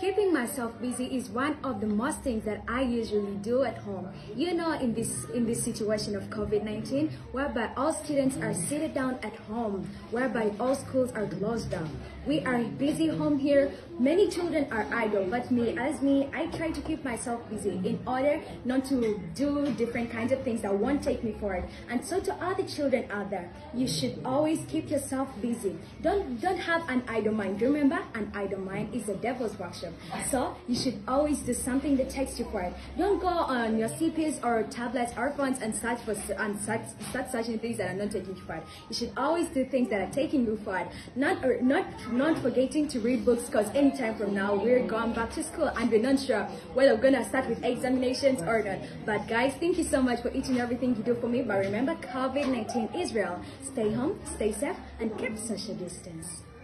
keeping myself busy is one of the most things that I usually do at home. You know, in this situation of COVID-19, whereby all students are seated down at home, whereby all schools are closed down. We are busy home here. Many children are idle, but I try to keep myself busy in order not to do different kinds of things that won't take me forward. And so to other children out there, you should always keep yourself busy. Don't have an idle mind. Remember, an idle mind is the devil's workshop. So you should always do something that takes you forward. Don't go on your CPs or tablets or phones and start searching things that are not taking you forward. You should always do things that are taking you forward. Not forgetting to read books, because anytime from now we're going back to school and we're not sure whether we're gonna start with examinations or not. But guys, thank you so much for each and everything you do for me. But remember, COVID-19 is real. Stay home, stay safe, and keep social distance.